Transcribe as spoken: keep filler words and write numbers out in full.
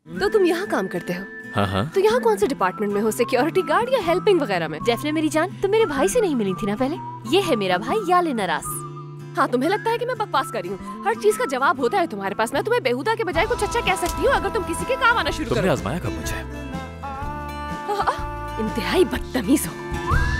तो तुम यहाँ काम करते हो? हाँ हाँ। तो यहाँ कौन से डिपार्टमेंट में हो? सिक्योरिटी गार्ड या हेल्पिंग वगैरह में? डेफिनेटली मेरी जान, तुम मेरे भाई से नहीं मिली थी ना पहले? ये है मेरा भाई याले नरास। हाँ, तुम्हें लगता है कि मैं बकवास कर रही हूँ? हर चीज का जवाब होता है तुम्हारे पास। मैं तुम्हें बेहुदा के बजाय कुछ अच्छा कह सकती हूँ अगर तुम किसी के काम आना शुरू करो। तुमने आजमाया कब मुझे? इंतहाई बदतमीज हो।